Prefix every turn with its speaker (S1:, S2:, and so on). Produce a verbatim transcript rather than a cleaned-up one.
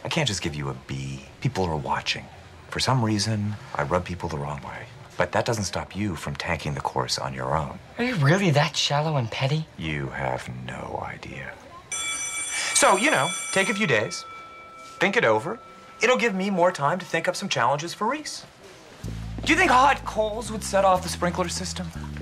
S1: I can't just give you a B. People are watching. For some reason, I rub people the wrong way. But that doesn't stop you from tanking the course on your own.
S2: Are you really that shallow and petty?
S1: You have no idea. So, you know, take a few days, think it over. It'll give me more time to think up some challenges for Reese. Do you think hot coals would set off the sprinkler system?